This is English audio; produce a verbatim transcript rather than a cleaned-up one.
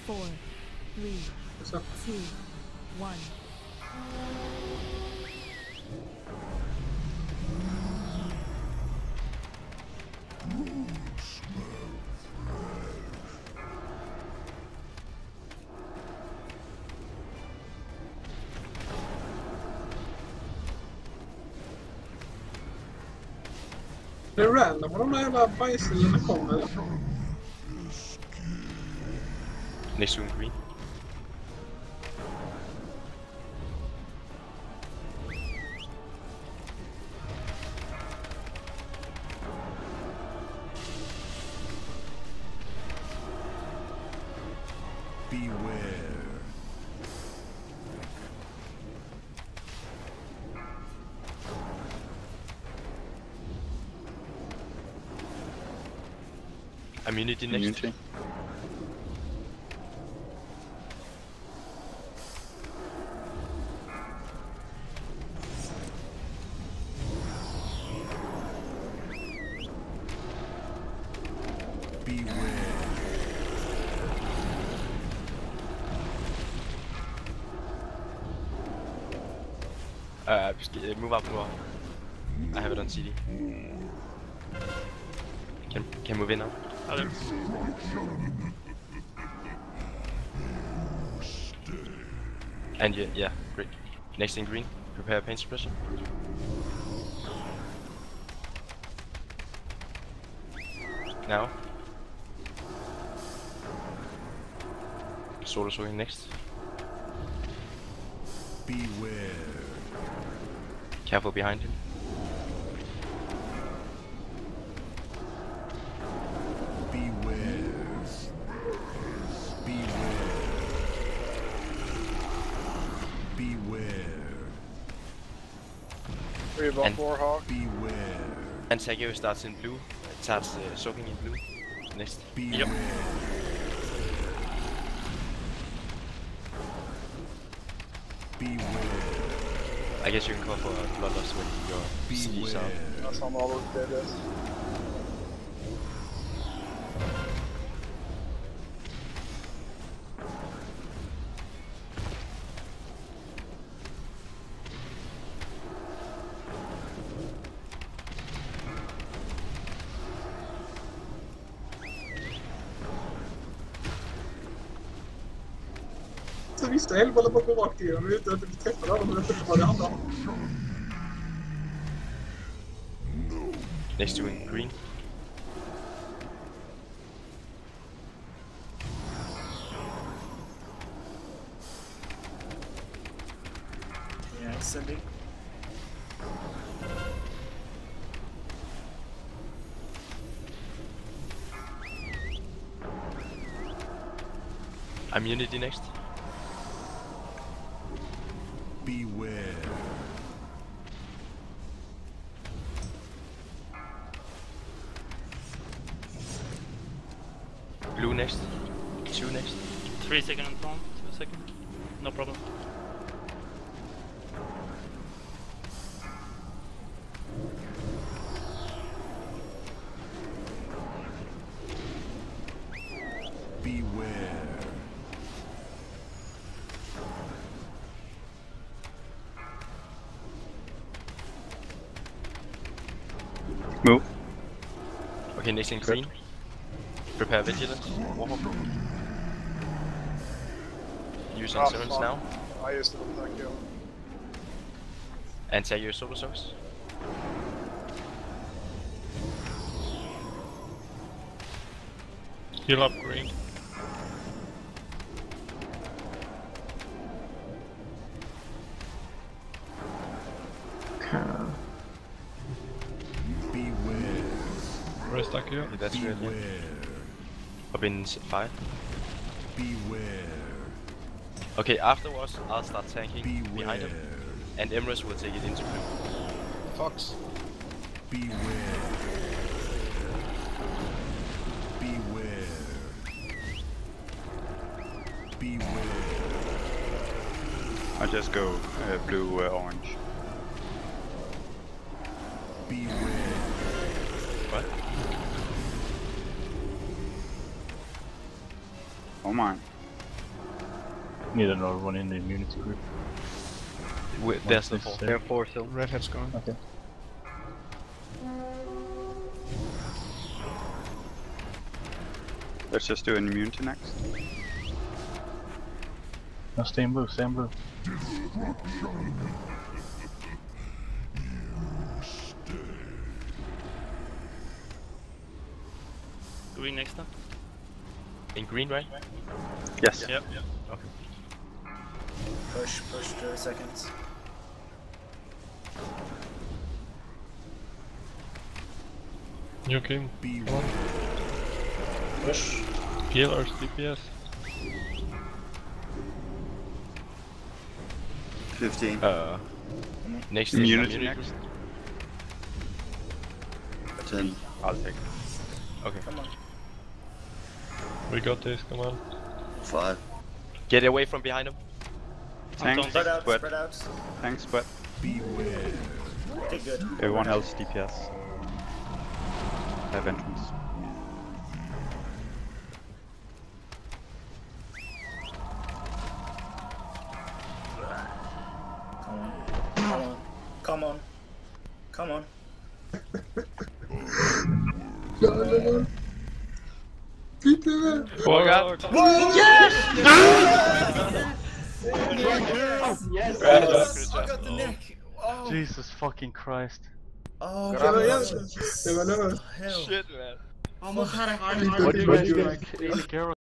four, three, two, one. Det är random, de där jävla bajslinorna kommer eller? Next to green. Beware. Immunity next. Immunity. Uh, move up, move up. I have it on C D. Can can move in now. Okay. And yeah, yeah, great. Next in green. Prepare paint suppression. Now. Solar swing next. Beware. Careful behind him. Beware. Beware. Beware. Three above And- four hawk. Beware. And Sagio starts in blue. It starts uh, soaking in blue. Next. Beware. Beware. I guess you can call for bloodlust when your C Ds out. That's on all those dead guys. Så visste jag bara bara gå rakt igenom utan att vi träffade alla, men jag trodde det var det andra. Next to in green. Yeah, sending. Immunity next. Beware. Blue next. Two next. Three second and front. Two second. No problem. Beware. Move. Okay, next in green. Prepare vigilance. Warhawk. Use on Ah, servants fuck. now. I used to attack you. And Sagio solar soaks. Heal up green. Beware. Rest stuck here. Yeah, that's good. Yeah. Beware. Up in s- five. Beware. Okay, afterwards I'll start tanking behind him, Beware. and Emrys will take it into blue. Fox. Beware. Beware. Beware. I just go uh, blue, uh, orange. Beware. What? Oh my. Need another one in the immunity group. Wait, there's the four. There are four still. Red hat's gone. Okay. Let's just do an immunity next. No, stay in blue, stay in blue. Green next time. In green, right? Yes. Yep. Okay. Push, push the seconds. New king. Beware. Push. Healers, D P S. fifteen. Uh, next Immunity is next. ten. I'll take it. Okay. Come on. We got this, come on. five. Get away from behind him. Tank, Spread out, sweat. spread out. Tank, sweat. Beware. Okay, good. Everyone else D P S. Have entrance. Come on. Come on. Come on. No, no, no. Bitte! Oh god! Yes! Yes! I got the neck. Oh. Jesus fucking Christ. Oh, Det var God. jävligt. Det var löst. Hell. Shit, man. Almost had a heart What attack. do you guys think? Really care